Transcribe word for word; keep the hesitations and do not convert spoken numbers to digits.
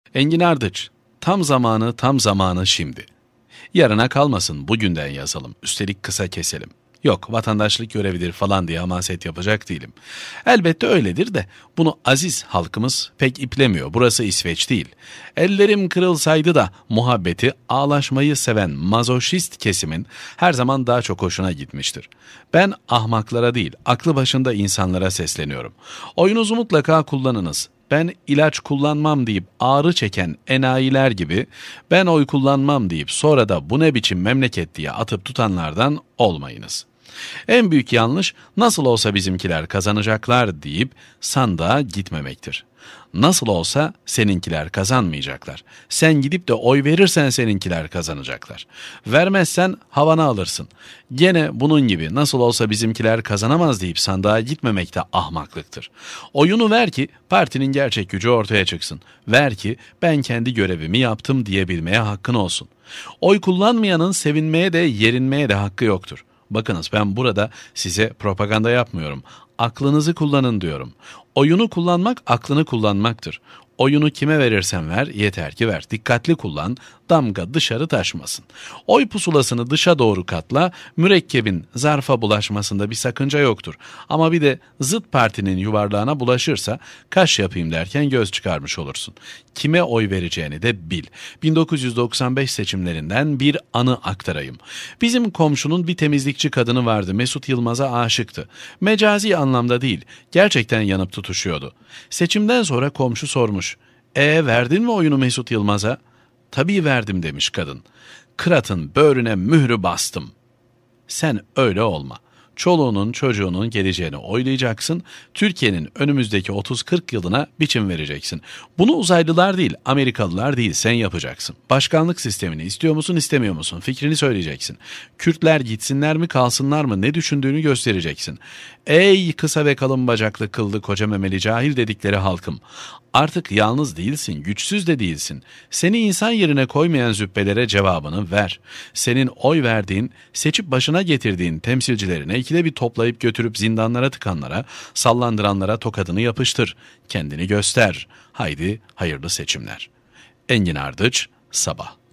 Engin Ardıç, tam zamanı tam zamanı şimdi. Yarına kalmasın, bugünden yazalım, üstelik kısa keselim. Yok, vatandaşlık görevidir falan diye hamaset yapacak değilim. Elbette öyledir de bunu aziz halkımız pek iplemiyor. Burası İsveç değil. Ellerim kırılsaydı da muhabbeti, ağlaşmayı seven mazoşist kesimin her zaman daha çok hoşuna gitmiştir. Ben ahmaklara değil, aklı başında insanlara sesleniyorum. Oyunuzu mutlaka kullanınız. Ben ilaç kullanmam deyip ağrı çeken enayiler gibi, ben oy kullanmam deyip sonra da bu ne biçim memleket diye atıp tutanlardan olmayınız. En büyük yanlış, nasıl olsa bizimkiler kazanacaklar deyip sandığa gitmemektir. Nasıl olsa seninkiler kazanmayacaklar. Sen gidip de oy verirsen seninkiler kazanacaklar. Vermezsen havana alırsın. Gene bunun gibi nasıl olsa bizimkiler kazanamaz deyip sandığa gitmemek de ahmaklıktır. Oyunu ver ki partinin gerçek gücü ortaya çıksın. Ver ki ben kendi görevimi yaptım diyebilmeye hakkın olsun. Oy kullanmayanın sevinmeye de yerinmeye de hakkı yoktur. Bakınız, ben burada size propaganda yapmıyorum. Aklınızı kullanın diyorum. Oyunu kullanmak aklını kullanmaktır. Oyunu kime verirsen ver, yeter ki ver. Dikkatli kullan, damga dışarı taşmasın. Oy pusulasını dışa doğru katla, mürekkebin zarfa bulaşmasında bir sakınca yoktur. Ama bir de zıt partinin yuvarlağına bulaşırsa kaş yapayım derken göz çıkarmış olursun. Kime oy vereceğini de bil. bin dokuz yüz doksan beş seçimlerinden bir anı aktarayım. Bizim komşunun bir temizlikçi kadını vardı. Mesut Yılmaz'a aşıktı. Mecazi anlamda değil, gerçekten yanıp tutuşuyordu. Seçimden sonra komşu sormuş. E verdin mi oyunu Mesut Yılmaz'a? Tabii verdim demiş kadın. Kırat'ın böğrüne mührü bastım. Sen öyle olma. Çoluğunun çocuğunun geleceğini oylayacaksın. Türkiye'nin önümüzdeki otuz kırk yılına biçim vereceksin. Bunu uzaylılar değil, Amerikalılar değil, sen yapacaksın. Başkanlık sistemini istiyor musun, istemiyor musun? Fikrini söyleyeceksin. Kürtler gitsinler mi, kalsınlar mı, ne düşündüğünü göstereceksin. Ey kısa ve kalın bacaklı, kıllı, koca memeli, cahil dedikleri halkım. Artık yalnız değilsin, güçsüz de değilsin. Seni insan yerine koymayan züppelere cevabını ver. Senin oy verdiğin, seçip başına getirdiğin temsilcilerine ikide bir toplayıp götürüp zindanlara tıkanlara, sallandıranlara tokadını yapıştır. Kendini göster. Haydi hayırlı seçimler. Engin Ardıç, Sabah.